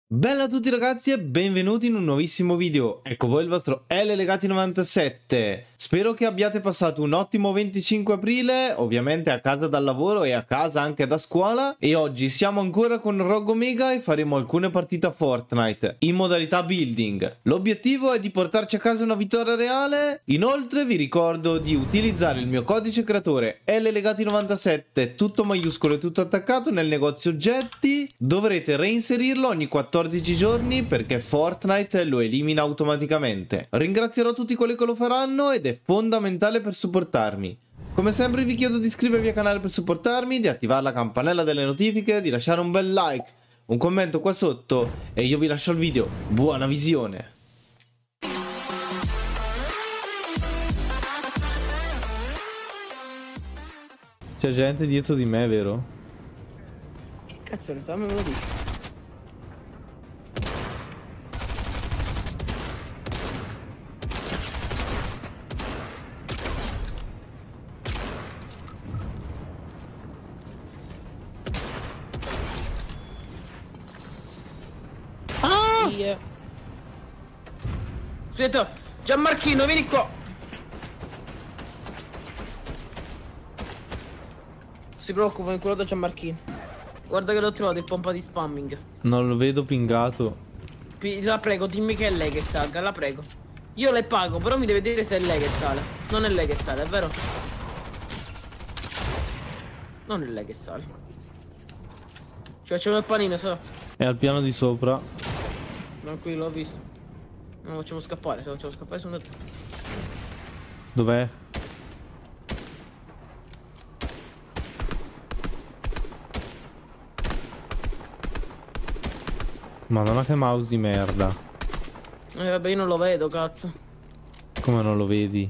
Bella a tutti ragazzi e benvenuti in un nuovissimo video. Ecco voi il vostro LLegati97. Spero che abbiate passato un ottimo 25 aprile, ovviamente a casa dal lavoro e a casa anche da scuola. E oggi siamo ancora con Rogue Omega e faremo alcune partite a Fortnite in modalità building. L'obiettivo è di portarci a casa una vittoria reale. Inoltre vi ricordo di utilizzare il mio codice creatore LLegati97, tutto maiuscolo e tutto attaccato, nel negozio oggetti. Dovrete reinserirlo ogni 14 giorni perché Fortnite lo elimina automaticamente. Ringrazierò tutti quelli che lo faranno ed è fondamentale per supportarmi. Come sempre vi chiedo di iscrivervi al canale per supportarmi, di attivare la campanella delle notifiche, di lasciare un bel like, un commento qua sotto e io vi lascio il video. Buona visione! C'è gente dietro di me, vero? Che cazzo ne so, me lo dici? Aspetta, Gianmarchino, vieni qua. Si preoccupa, in quello da Gianmarchino. Guarda che l'ho trovato il pompa di spamming. Non lo vedo pingato. La prego, dimmi che è lei che salga, la prego. Io le pago, però mi deve dire se è lei che sale. Non è lei che sale, è vero? Non è lei che sale. Ci facciamo il panino, so. È al piano di sopra. Tranquillo, l'ho visto. Non lo facciamo scappare, se lo facciamo scappare sono... Dov'è? Madonna che mouse di merda. Vabbè, io non lo vedo, cazzo. Come non lo vedi?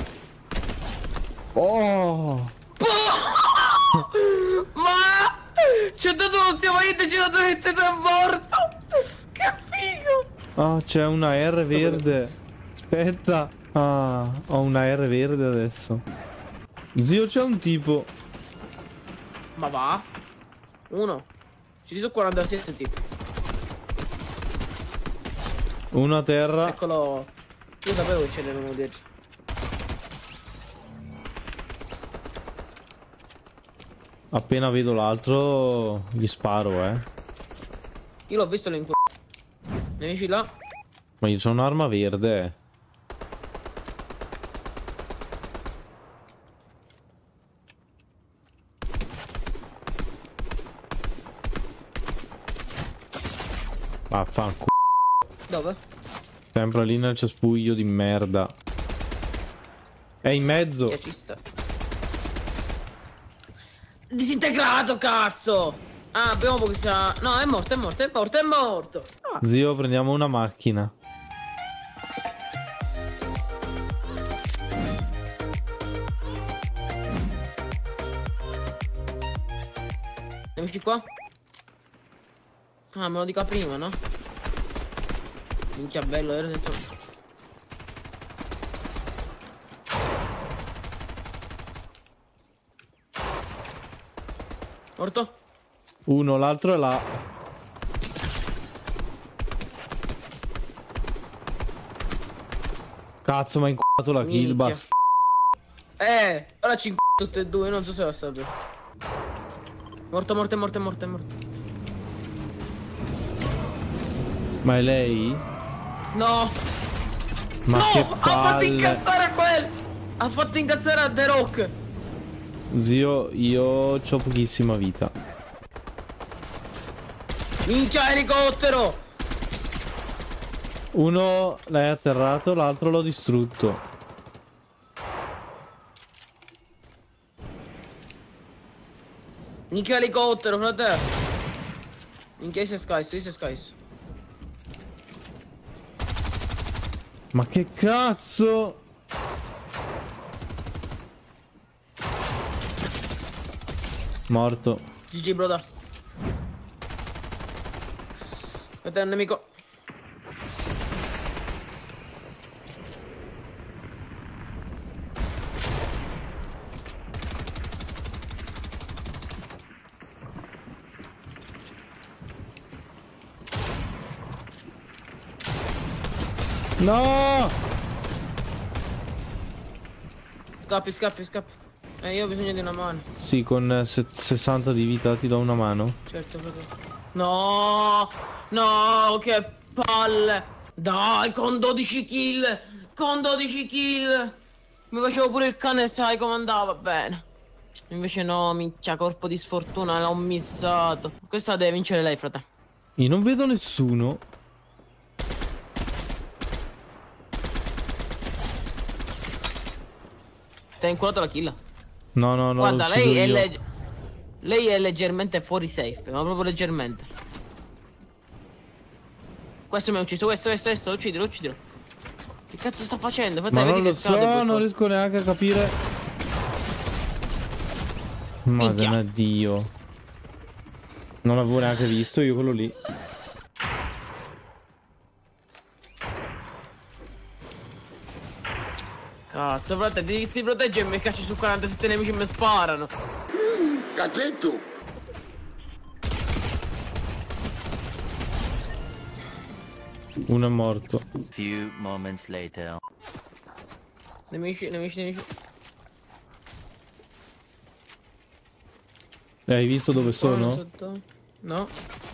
Oh! Ma! Ci ho dato l'ultimo hit e ce l'ho dovete da morto! Che figo! Oh, c'è una R verde. Aspetta. Ah, ho una R verde adesso. Zio, c'è un tipo. Ma va? Uno. Ci sono 47 tipi. Uno a terra. Eccolo. Io sapevo che ce n'erano 10. Appena vedo l'altro gli sparo, Io l'ho visto in nemici là. Ma io c'ho un'arma verde. Vaffanculo. Dove? Sempre lì nel cespuglio di merda. È in mezzo. Che ci sta. Disintegrato, cazzo! Ah, abbiamo pochissima... No, è morto, è morto, è morto, è morto! Ah. Zio, prendiamo una macchina. Amici qua? Ah, me lo dica prima, no? Minchia bello, era dentro. Morto? Uno, l'altro è là. Cazzo, mi ha inculato la kill bust. Ora 5 tutte e due, non so se va a sapere. Morto, morto, è morto, è morto, è morto. Ma è lei? No! Ma no! che Ha fatto palle. incazzare a quel! Ha fatto incazzare a The Rock! Zio, io ho pochissima vita. Minchia elicottero! Uno l'hai atterrato, l'altro l'ho distrutto. Minchia elicottero, fratello! Minchia si è skies. Ma che cazzo? Morto. GG broda. Aspetta, è un nemico. No! Scappi, scappi, scappi. Io ho bisogno di una mano. Sì, con 60 di vita ti do una mano. Certo, proprio. No! No, che palle! Dai, con 12 kill! Con 12 kill! Mi facevo pure il cane, sai come andava bene. Invece no, minchia, colpo di sfortuna, l'ho missato. Questa deve vincere lei, frate. Io non vedo nessuno. Ti ha inculato la kill. No, no, no. Guarda, lei è leggermente fuori safe, ma proprio leggermente. Questo mi ha ucciso, questo, uccidilo, uccidilo. Che cazzo sta facendo? Frate, Ma vedi non che lo scade so, non riesco neanche a capire. Madonna Dio. Non l'avevo neanche visto io quello lì. Cazzo, frate, si protegge e mi cacci su 47 nemici e mi sparano. Cacchetto! Uno è morto. Few moments later. Nemici. Hai visto dove sono? Sotto. No.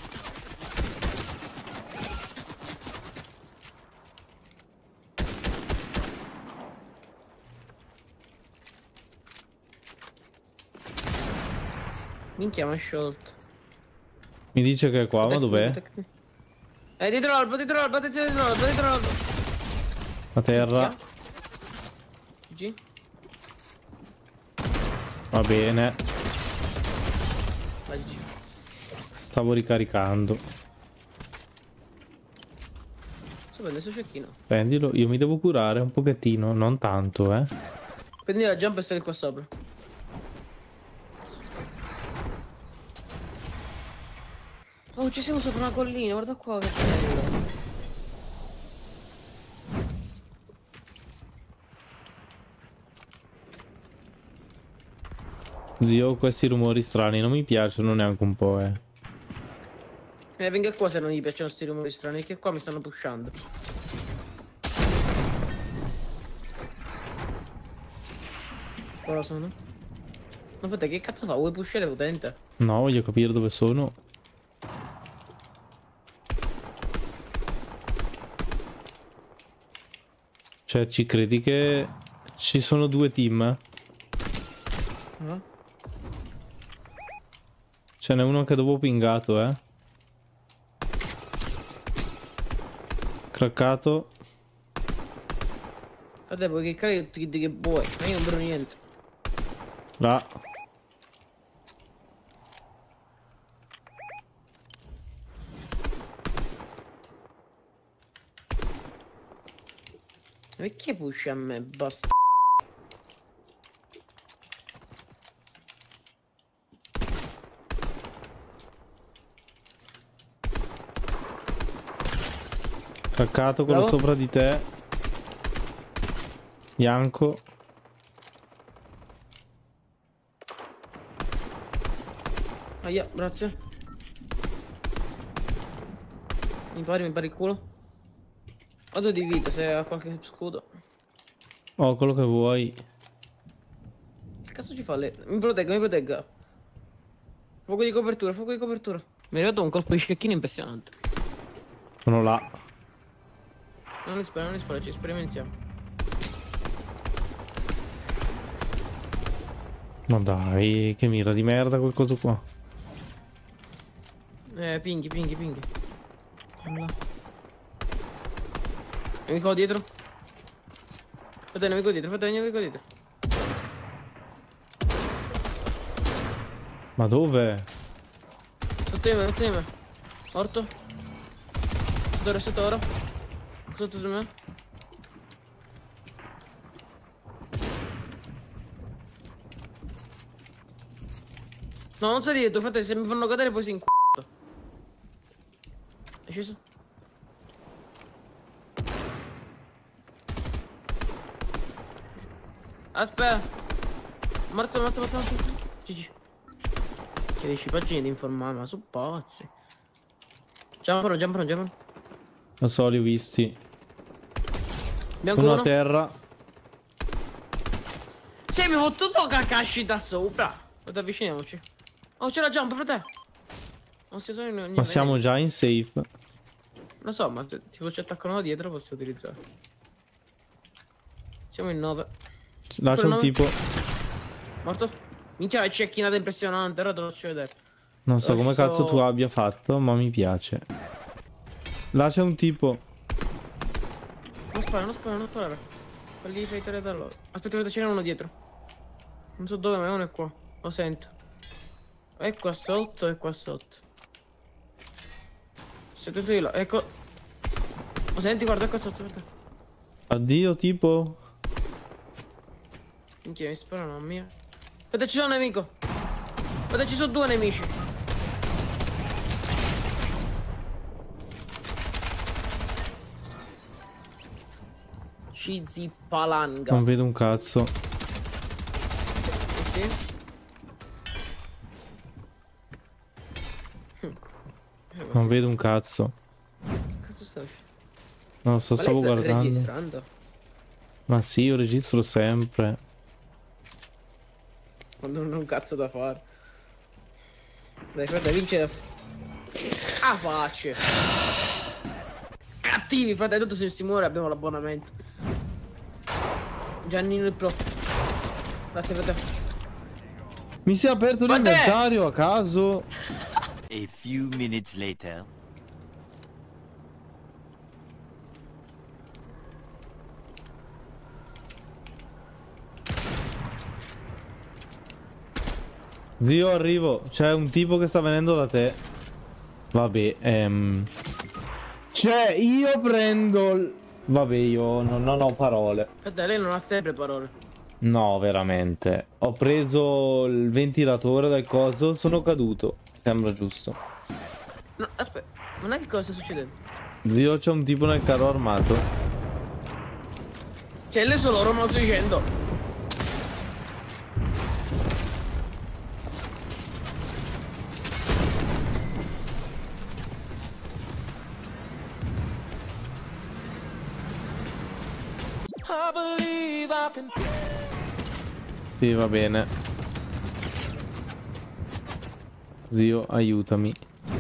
Minchia, mi ha sciolto. Mi dice che è qua, ma dov'è? Dietro l'albo, dietro l'albo. A terra. GG. Va bene. Vai, GG. Stavo ricaricando. Sto prendendo questo cecchino. Prendilo, io mi devo curare un pochettino, non tanto, eh. Prendi la jump e stai qua sopra. Oh, ci siamo sopra una collina, guarda qua che bello. Zio, questi rumori strani non mi piacciono neanche un po', eh. Venga qua se non gli piacciono sti rumori strani, che qua mi stanno pushando. Qua sono? Ma fate, che cazzo fa? Vuoi pushare potente? No, voglio capire dove sono. Cioè, ci credi che ci sono due team? Ce n'è uno che dopo pingato, eh. Craccato. Fate, puoi cliccare tutti i che vuoi, ma io non vedo niente. Là. Ma perché push a me? Basta. Craccato quello Bravo. sopra di te. Bianco. Aia, grazie. Mi pari il culo. Ho 2 di vita se ha qualche scudo. Oh, quello che vuoi. Che cazzo ci fa lei? Mi protegga. Fuoco di copertura. Mi è arrivato un colpo di scecchino impressionante. Sono là. Non li spara, ci sperimentiamo. Ma dai, che mira di merda quel coso qua. Pinghi. Là. Nemico dietro. Fate nemico dietro. Ma dove? Sotto di me. Morto. Sotto ora. Sotto di me. No, non sei dietro, frate, se mi fanno cadere poi si inc***o. È sceso? Aspetta. Morto. GG. Che 10 pagine di informale, ma sono pazzi. Giampano. Lo so, li ho visti. Bianco Uno a uno. terra. Sei mi ho fottuto Kakashi da sopra. Guarda, avviciniamoci. Oh, c'è la jump, frate. Non si sono Ma siamo già in safe. Lo so, ma se tipo ci attaccano da dietro posso utilizzare. Siamo in 9. Là c'è un nove. tipo. Morto? Minchia, è cecchinata impressionante, ora te lo faccio vedere. Non so come Lascio- cazzo tu abbia fatto, ma mi piace. Là c'è un tipo. Non sparare, non sparare, non sparare. Falli fightare da loro. Aspetta, ce n'è uno dietro. Non so dove, ma uno è qua. Lo sento. È qua sotto, è qua sotto. Siete tutti là, ecco. Lo senti, guarda qua sotto, guarda. Addio tipo. Minchia, mi sparano a mia. Aspetta, ci sono un nemico. Aspetta, ci sono due nemici. Cizi palanga. Non vedo un cazzo. Sì. Non vedo un cazzo. Cazzo sta uscendo? Non lo so, Ma lei stavo sta guardando. registrando? Ma sì, io registro sempre. Quando non ho un cazzo da fare. Dai, frate, vince da... Ah, facce. Cattivi, frate, tanto se si muore abbiamo l'abbonamento. Giannino il pro. Grazie, frate. Mi si è aperto Ma te! l'inventario a caso. A few minutes later. Zio, arrivo. C'è un tipo che sta venendo da te. Vabbè, Cioè, io prendo. Vabbè, io non ho parole. Frate, lei non ha sempre parole. No, veramente. Ho preso il ventilatore dal coso. Sono caduto. Sembra giusto. No, aspetta, non è che cosa sta succedendo? Zio, c'è un tipo nel carro armato. Cioè, lei solo loro, ma lo sto dicendo. Sì, va bene. Zio, aiutami.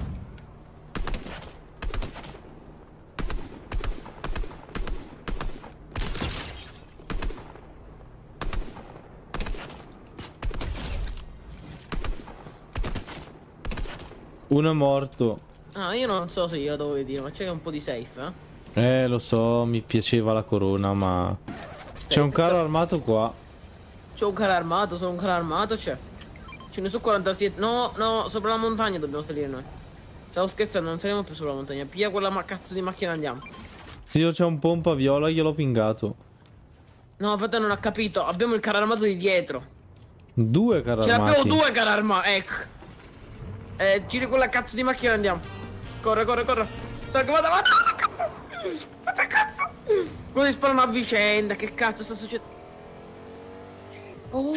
Uno è morto. Ah, io non so se glielo dovevo dire, ma c'è un po' di safe, Lo so, mi piaceva la corona, ma... C'è un carro armato qua. C'è un carro armato, sono un carro armato, c'è. Ce ne sono 47. No, no, sopra la montagna dobbiamo salire noi. Stavo scherzando, non saliamo più sopra la montagna. Piglia quella cazzo di macchina e andiamo. Zio, c'è un pompa viola, gliel'ho pingato. No, frate, non ha capito. Abbiamo il carro armato di dietro. Due carri Ce l'abbiamo armati. due carri armati, ecco. Giri quella cazzo di macchina e andiamo. Corre, corre, corre. Salgo, vada, vada, cazzo. Vada, cazzo. Come sparano a vicenda, che cazzo sta succedendo? Oh,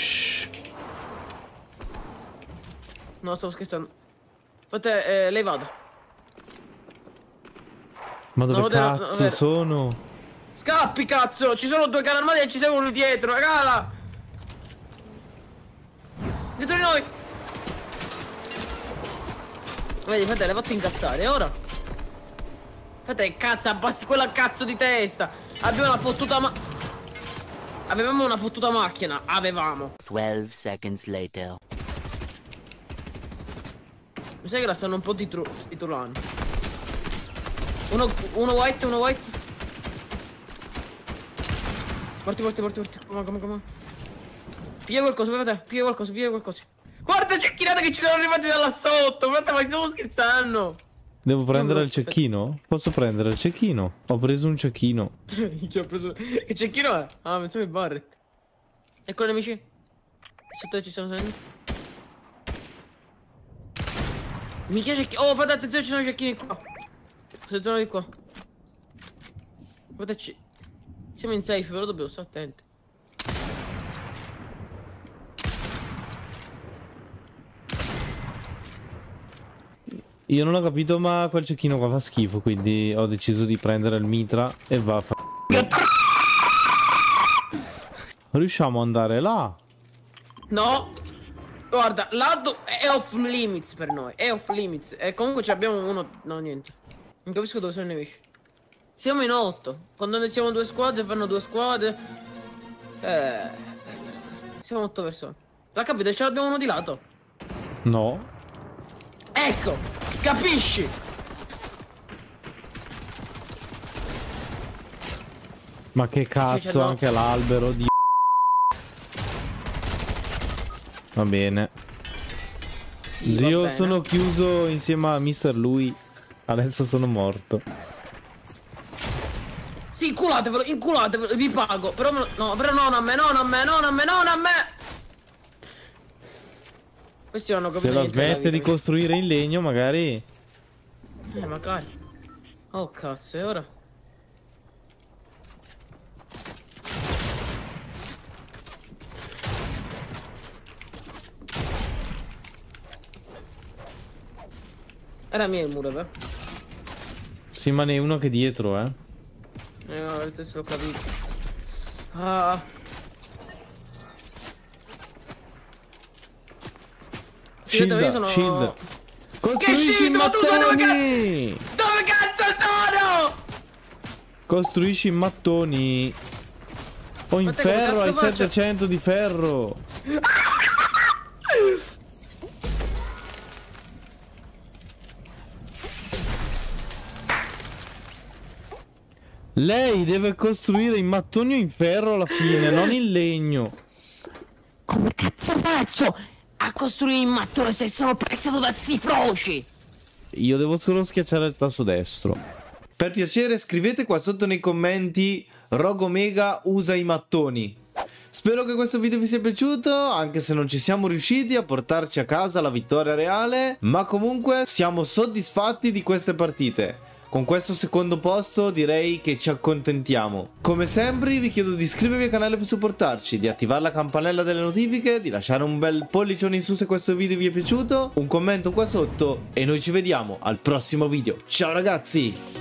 no, stavo scherzando. Frate, lei vada. Ma dove No, cazzo no, sono? Scappi, cazzo! Ci sono due carri armati e ci seguono dietro, regala! Dietro di noi! Vedi, frate, l'hai fatto incazzare, ora? Frate, cazzo, abbassi quella cazzo di testa! Abbiamo una fottuta Avevamo una fottuta macchina, avevamo. 12 seconds later. Mi sa che la stanno un po' titolando. Uno white, uno white. Morti, morti, morti, morti. Come. Piglia qualcosa, guardate, piglia qualcosa. Guarda, cecchinate che ci sono arrivati da là sotto. Guarda, ma stiamo scherzando. Devo prendere il cecchino? Posso prendere il cecchino? Ho preso un cecchino. Ci ho preso... Che cecchino è? Ah, pensavo il Barret. Ecco i nemici. Sotto ci sono salendo. Mica cecchino. Oh, fate attenzione, ci sono cecchini qua. Attenzione di qua. Guardaci. Siamo in safe, però dobbiamo stare attenti. Io non ho capito, ma quel cecchino qua fa schifo, quindi ho deciso di prendere il mitra e va a Riusciamo ad andare là? No. Guarda, là è off limits per noi. È off limits. E comunque ci abbiamo uno. No, niente. Non capisco dove sono i nemici. Siamo in 8. Quando ne siamo 2 squadre, fanno 2 squadre. Siamo 8 persone. La capite? Ce l'abbiamo uno di lato. No. Ecco, capisci? Ma che cazzo, no. anche l'albero di... Va bene. Sì, va Zio, bene. sono chiuso insieme a Mr. Lui. Adesso sono morto. Sì, inculatevelo, vi pago. Però, no, però non a me, non a me, non a me, non a me. Questi non hanno capito Se la niente della smette di vita. costruire in legno, magari... Magari. Oh, cazzo, e ora? Era mio il muro, vero? Sì, ma ne è uno che è dietro, eh. No, adesso l'ho capito. Ah. Sì, dove io Shield, sono... shield. Costruisci i shield? Ma tu sai mattoni! Dove cazzo sono? Costruisci i mattoni. Oh, in Ma te come ferro, hai cazzo faccio? 700 di ferro. Lei deve costruire i mattoni in ferro alla fine, non in legno. Come cazzo faccio a costruire un mattone se sono pezzato da sti froci? Io devo solo schiacciare il tasto destro. Per piacere scrivete qua sotto nei commenti Rogue Omega usa i mattoni. Spero che questo video vi sia piaciuto, anche se non ci siamo riusciti a portarci a casa la vittoria reale, ma comunque siamo soddisfatti di queste partite. Con questo secondo posto direi che ci accontentiamo. Come sempre vi chiedo di iscrivervi al canale per supportarci, di attivare la campanella delle notifiche, di lasciare un bel pollicione in su se questo video vi è piaciuto, un commento qua sotto e noi ci vediamo al prossimo video. Ciao ragazzi!